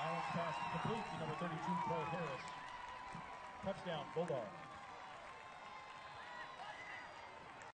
Allen's pass complete to number 32, Trey Harris. Touchdown, Bulldogs.